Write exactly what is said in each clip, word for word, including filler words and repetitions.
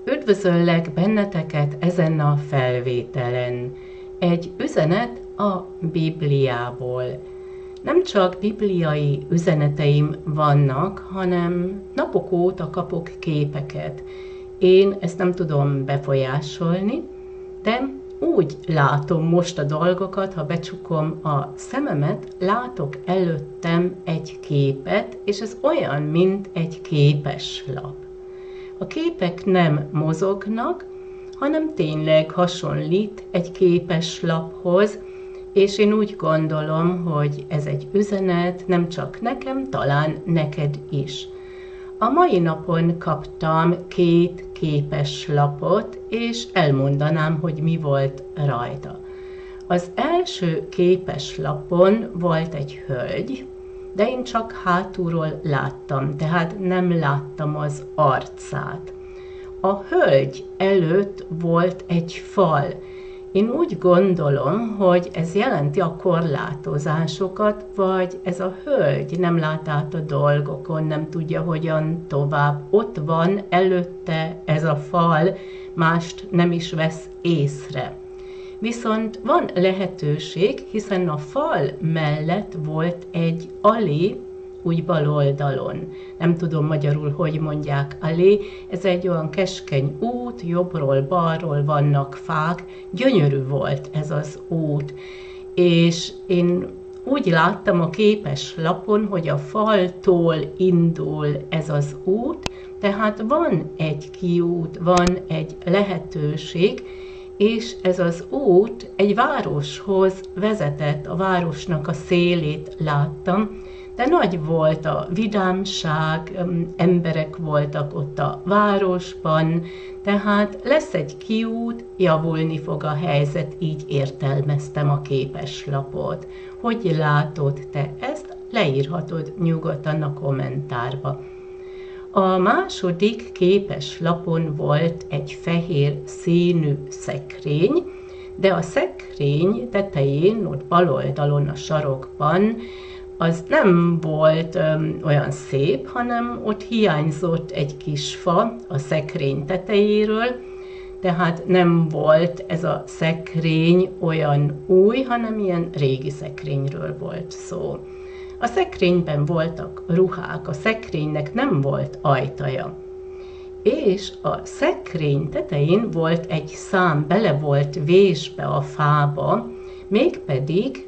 Üdvözöllek benneteket ezen a felvételen. Egy üzenet a Bibliából. Nem csak bibliai üzeneteim vannak, hanem napok óta kapok képeket. Én ezt nem tudom befolyásolni, de úgy látom most a dolgokat, ha becsukom a szememet, látok előttem egy képet, és ez olyan, mint egy képeslap. A képek nem mozognak, hanem tényleg hasonlít egy képeslaphoz, és én úgy gondolom, hogy ez egy üzenet nem csak nekem, talán neked is. A mai napon kaptam két képeslapot, és elmondanám, hogy mi volt rajta. Az első képeslapon volt egy hölgy, de én csak hátulról láttam, tehát nem láttam az arcát. A hölgy előtt volt egy fal. Én úgy gondolom, hogy ez jelenti a korlátozásokat, vagy ez a hölgy nem lát át a dolgokon, nem tudja, hogyan tovább. Ott van előtte ez a fal, mást nem is vesz észre. Viszont van lehetőség, hiszen a fal mellett volt egy alé, úgy bal oldalon. Nem tudom magyarul, hogy mondják alé. Ez egy olyan keskeny út, jobbról, balról vannak fák. Gyönyörű volt ez az út. És én úgy láttam a képeslapon, hogy a faltól indul ez az út, tehát van egy kiút, van egy lehetőség, és ez az út egy városhoz vezetett, a városnak a szélét láttam, de nagy volt a vidámság, emberek voltak ott a városban, tehát lesz egy kiút, javulni fog a helyzet, így értelmeztem a képeslapot. Hogy látod te ezt? Leírhatod nyugodtan a kommentárba. A második képeslapon volt egy fehér színű szekrény, de a szekrény tetején, ott bal oldalon a sarokban, az nem volt öm, olyan szép, hanem ott hiányzott egy kis fa a szekrény tetejéről, tehát nem volt ez a szekrény olyan új, hanem ilyen régi szekrényről volt szó. A szekrényben voltak ruhák, a szekrénynek nem volt ajtaja. És a szekrény tetején volt egy szám, bele volt vésbe a fába, mégpedig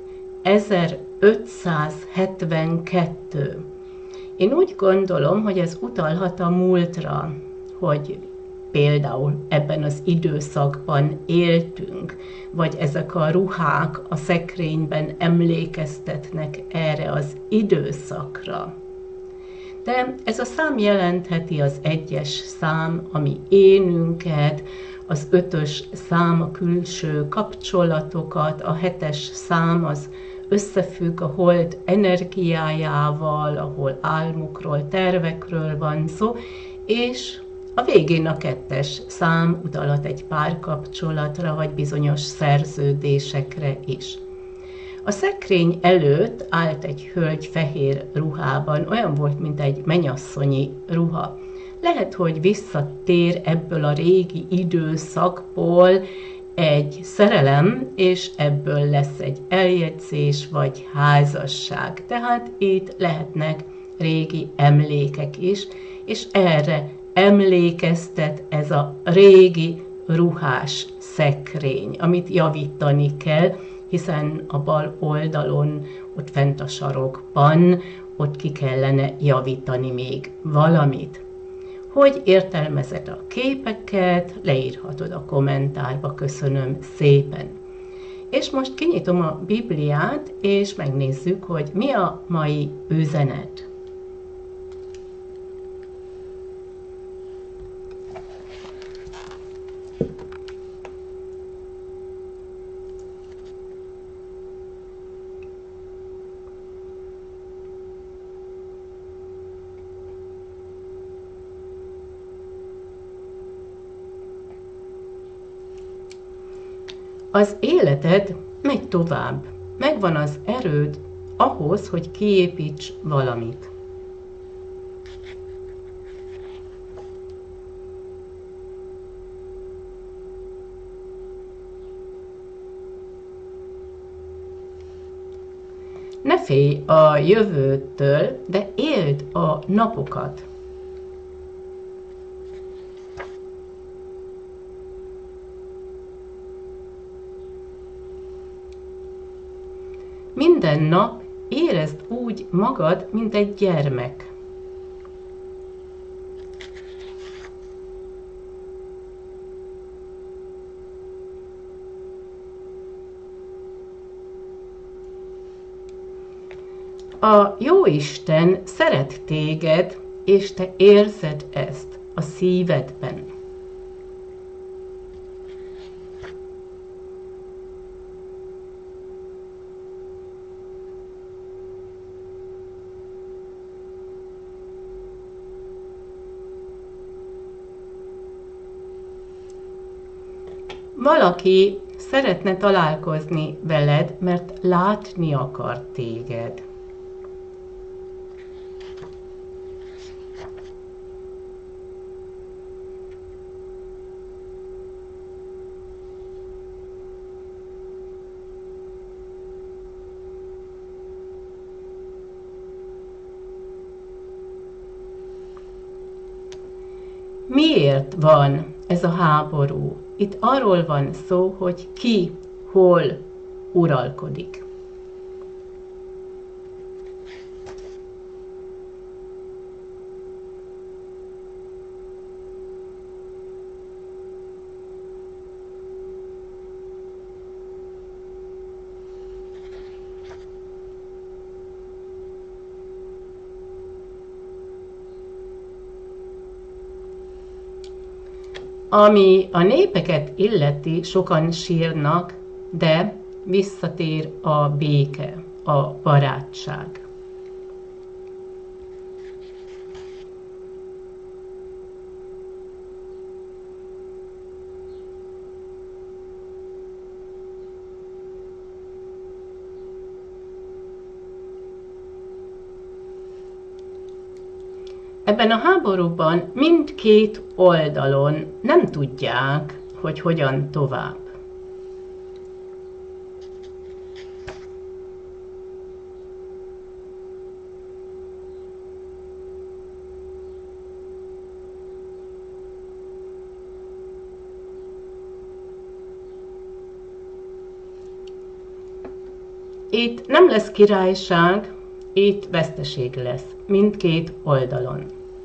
ezerötszázhetvenkettő. Én úgy gondolom, hogy ez utalhat a múltra, hogy például ebben az időszakban éltünk, vagy ezek a ruhák a szekrényben emlékeztetnek erre az időszakra. De ez a szám jelentheti az egyes szám, ami énünket, az ötös szám a külső kapcsolatokat, a hetes szám az összefügg a hold energiájával, ahol álmokról, tervekről van szó, és a végén a kettes szám utalhat egy párkapcsolatra, vagy bizonyos szerződésekre is. A szekrény előtt állt egy hölgy fehér ruhában, olyan volt, mint egy mennyasszonyi ruha. Lehet, hogy visszatér ebből a régi időszakból egy szerelem, és ebből lesz egy eljegyzés vagy házasság. Tehát itt lehetnek régi emlékek is, és erre emlékeztet ez a régi ruhás szekrény, amit javítani kell, hiszen a bal oldalon, ott fent a sarokban, ott ki kellene javítani még valamit. Hogy értelmezed a képeket, leírhatod a kommentárba, köszönöm szépen. És most kinyitom a Bibliát, és megnézzük, hogy mi a mai üzenet. Az életed megy tovább, megvan az erőd ahhoz, hogy kiépíts valamit. félj a jövőtől, de éld a napokat. Minden nap érezd úgy magad, mint egy gyermek. A Jóisten szeret téged, és te érzed ezt a szívedben. Valaki szeretne találkozni veled, mert látni akar téged. Miért van ez a háború? Itt arról van szó, hogy ki, hol uralkodik. Ami a népeket illeti, sokan sírnak, de visszatér a béke, a barátság. Ebben a háborúban mindkét oldalon nem tudják, hogy hogyan tovább. Itt nem lesz királyság, itt veszteség lesz mindkét oldalon.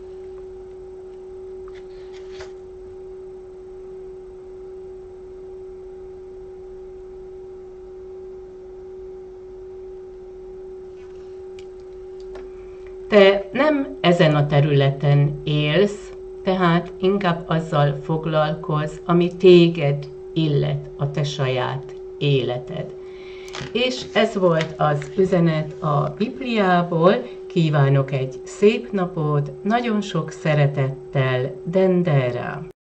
Te nem ezen a területen élsz, tehát inkább azzal foglalkozz, ami téged illet, a te saját életed. És ez volt az üzenet a Bibliából. Kívánok egy szép napot, nagyon sok szeretettel, Dendera!